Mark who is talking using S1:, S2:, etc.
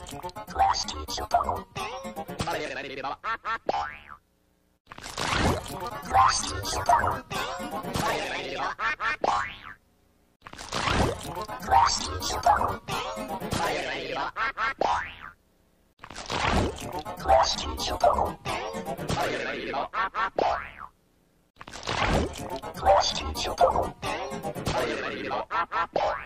S1: Class teacher bubble. Class teacher bubble. Class teacher bubble. Class teacher bubble. Class teacher bubble.